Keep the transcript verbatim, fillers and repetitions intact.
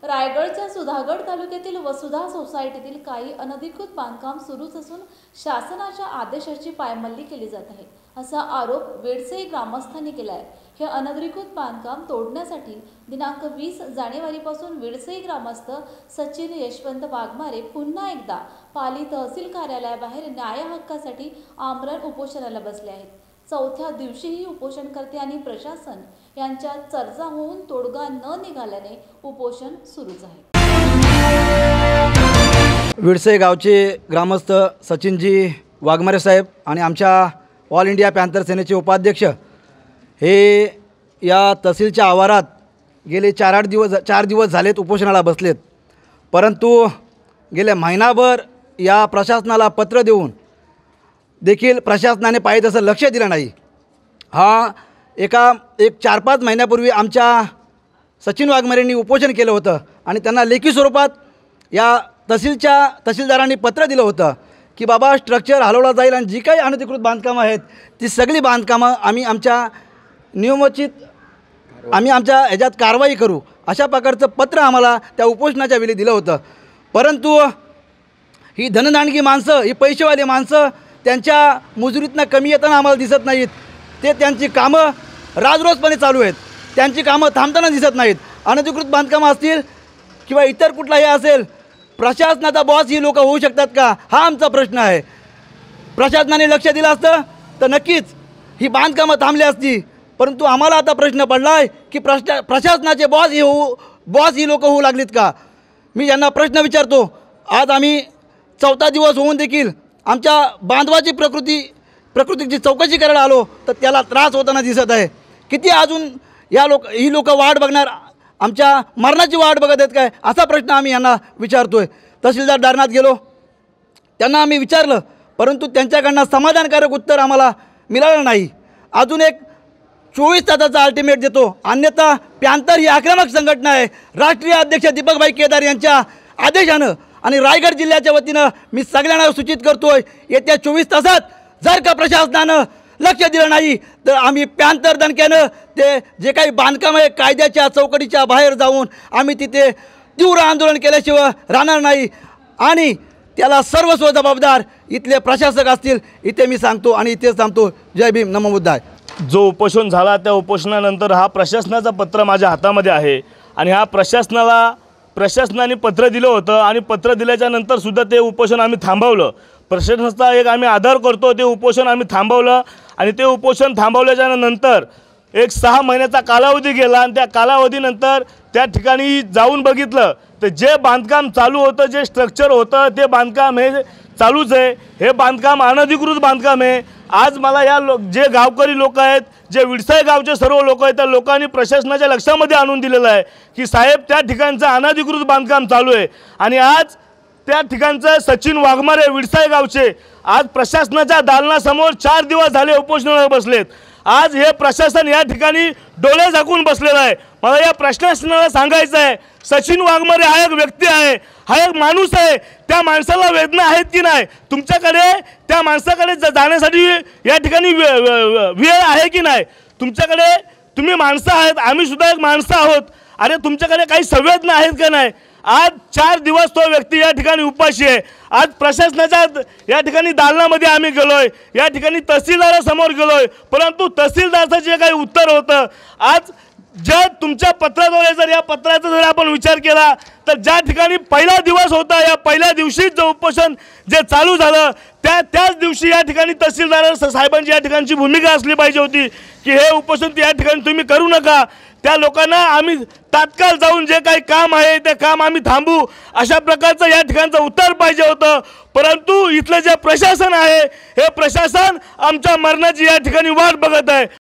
रायगडच्या सुधागड तालुक्यातील वसुधा सोसायटीतील काही अनधिकृत बांधकाम सुरूच असून शासनाच्या आदेशाची पायमल्ली केली जात आहे असा आरोप वेडसे ग्रामस्थांनी केला आहे। हे अनधिकृत बांधकाम तोडण्यासाठी दिनांक वीस जानेवारीपासून वेडसे ग्रामस्थ सचिन यशवंत वाघमारे पुन्हा एकदा पाली तहसील कार्यालयाबाहेर न्याय हक्कासाठी आमरण उपोषणाला बसले आहेत। चौथ्या दिवशीही उपोषणकर्ते आणि प्रशासन यांच्यात चर्चा होऊन तोडगा न निघाल्याने उपोषण सुरूच आहे। वेडसे गावचे ग्रामस्थ सचिनजी वाघमारे साहेब आणि आमच्या ऑल इंडिया पॅन्थर सेनेचे उपाध्यक्ष हे या तहसीलच्या आवारात गेले चार आठ दिवस चार दिवस झालेत उपोषणाला बसलेत। परंतु गेल्या महिनाभर या प्रशासनाला पत्र देऊन देखील प्रशासनाने पाहिजे तसं लक्ष दिलं नाही। हा एका एक चार पाच महिन्यापूर्वी आमच्या सचिन वाघमारेंनी उपोषण केलं होतं आणि त्यांना लेखी स्वरूपात या तहसीलच्या तहसीलदारांनी पत्र दिलं होतं की बाबा स्ट्रक्चर हलवला जाईल आणि जी काही अनधिकृत बांधकामं आहेत ती सगळी बांधकामं आम्ही आमच्या नियमोचित आम्ही आमच्या ह्याच्यात कारवाई करू अशा प्रकारचं पत्र आम्हाला त्या उपोषणाच्या वेळी दिलं होतं। परंतु ही धनदांडगी माणसं, ही पैसेवाली माणसं त्यांच्या मुजुरीतनं कमी येताना आम्हाला दिसत नाहीत। ते त्यांची कामं राजरोजपणे चालू आहेत, त्यांची कामं थांबताना दिसत नाहीत। अनधिकृत बांधकामं असतील किंवा इतर कुठलाही असेल, प्रशासनाचा बॉस ही लोक होऊ शकतात का हा आमचा प्रश्न आहे। प्रशासनाने लक्ष दिलं असतं तर नक्कीच ही बांधकामं थांबली असती। परंतु आम्हाला आता प्रश्न पडला आहे की प्रशा प्रशासनाचे बॉस ही होऊ बॉस ही लोक होऊ लागलीत का। मी यांना प्रश्न विचारतो। आज आम्ही चौथा दिवस होऊन देखील आमच्या बांधवाची प्रकृती प्रकृतीची चौकशी करायला आलो तर त्याला त्रास होताना दिसत आहे। किती अजून या लोक ही लोक वाट बघणार, आमच्या मरणाची वाट बघत आहेत काय असा प्रश्न आम्ही यांना विचारतोय। तहसीलदार दारनाथ गेलो, त्यांना आम्ही विचारलं परंतु त्यांच्याकडनं समाधानकारक उत्तर आम्हाला मिळालं नाही। अजून एक चोवीस तासाचा अल्टिमेट देतो, अन्यथा पॅन्थर ही आक्रमक संघटना आहे। राष्ट्रीय अध्यक्ष दीपकभाई केदार यांच्या आदेशानं आणि रायगड जिल्ह्याच्या वतीनं मी सगळ्यांना सूचित करतोय, येत्या चोवीस तासात जर का प्रशासनानं लक्ष दिलं नाही तर आम्ही पॅन्थर दणक्यानं ते जे काही बांधकाम आहे कायद्याच्या चौकटीच्या बाहेर जाऊन आम्ही तिथे तीव्र आंदोलन केल्याशिवाय राहणार नाही आणि त्याला सर्वस्व जबाबदार इथले प्रशासक असतील इथे मी सांगतो आणि इथेच थांबतो। जय भीम, नमो बुद्धाय। जो उपोषण झाला त्या उपोषणानंतर हा प्रशासनाचं पत्र माझ्या हातामध्ये आहे आणि हा प्रशासनाला प्रशासनाने पत्र दिलं होतं आणि पत्र दिल्याच्या नंतर सुद्धा ते उपोषण आम्ही थांबवलं। प्रशासनाचा एक आम्ही आदर करतो, ते उपोषण आम्ही थांबवलं आणि ते उपोषण थांबवल्याच्या नंतर एक सहा महिन्याचा कालावधी गेला आणि त्या कालावधीनंतर त्या ठिकाणी जाऊन बघितलं तर जे बांधकाम चालू होतं, जे स्ट्रक्चर होतं ते बांधकाम हे चालूच आहे। हे बांधकाम अनधिकृत बांधकाम आहे। आज मला या लो जे गावकरी लोक आहेत, जे विडसाई गावचे सर्व लोक आहेत त्या लोकांनी प्रशासनाच्या लक्षामध्ये आणून दिलेलं आहे की साहेब त्या ठिकाणचं अनधिकृत बांधकाम चालू आहे आणि आज त्या ठिकाणचं सचिन वाघमारे विडसाई गावचे आज प्रशासनाच्या दालनासमोर चार दिवस झाले उपोषणाला बसलेत। आज हे प्रशासन या ठिकाणी डोळे झाकून बसलेलं आहे। मला या प्रशासनाला सांगायचं आहे, सचिन वाघमारे हा एक व्यक्ती आहे, हा एक माणूस आहे। त्या माणसाला वेदना आहेत की नाही, तुमच्याकडे त्या माणसाकडे जाण्यासाठी या ठिकाणी वेळ आहे की नाही, तुमच्याकडे तुम्ही माणसं आहेत, आम्ही सुद्धा एक माणसं आहोत, अरे तुमच्याकडे काही संवेदना आहेत का नाही। आज चार दिवस तो व्यक्ती या ठिकाणी उपाशी आहे। आज प्रशासनाच्या या ठिकाणी दालनामध्ये आम्ही गेलोय, या ठिकाणी तहसीलदारासमोर गेलोय, परंतु तहसीलदाराचं जे काही उत्तर होतं, आज जर तुमच्या पत्राद्वारे जर या पत्राचा जर आपण विचार केला तर ज्या ठिकाणी पहिला दिवस होता या पहिल्या दिवशीच जो उपोषण जे चालू झालं त्या त्याच दिवशी या ठिकाणी तहसीलदार साहेबांची या ठिकाणची भूमिका असली पाहिजे होती की हे उपोषण या ठिकाणी तुम्ही करू नका। त्या लोकांना आम्ही तात्काळ जाऊन जे काही काम आहे ते काम आम्ही थांबू अशा प्रकारचं या ठिकाणचं उत्तर पाहिजे होतं। परंतु इथलं जे प्रशासन आहे हे प्रशासन आमच्या मरणाची या ठिकाणी वाट बघत आहे।